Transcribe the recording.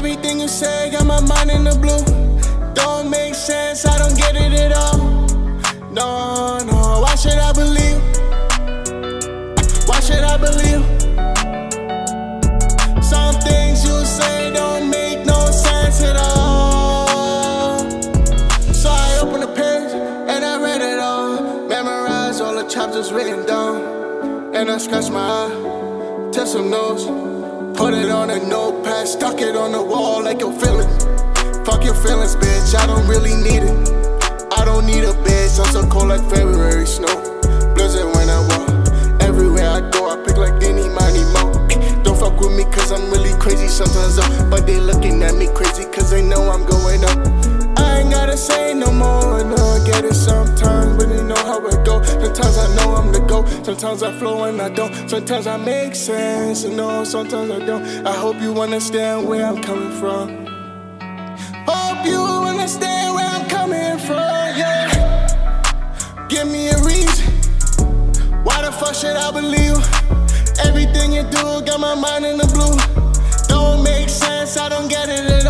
Everything you say got my mind in the blue. Don't make sense, I don't get it at all. No, no, why should I believe? Why should I believe? Some things you say don't make no sense at all. So I opened the page and I read it all. Memorized all the chapters written down. And I scratched my eye, took some notes, put it on a notepad, stuck it on the wall like your feelings. Fuck your feelings, bitch, I don't really need it. I don't need a bitch, I'm so cold like February snow. Blizzard when I walk, everywhere I go I pick like any money mo. Don't fuck with me cause I'm really crazy sometimes though. But they looking at me crazy cause they know I'm going up. I ain't gotta say no more, I know I get it sometimes, but they know how it go. Sometimes I know I'm the GOAT, sometimes I flow and I don't. Sometimes I make sense, you know, sometimes I don't. I hope you understand where I'm coming from. Hope you understand where I'm coming from, yeah. Give me a reason, why the fuck should I believe? Everything you do got my mind in the blue. Don't make sense, I don't get it.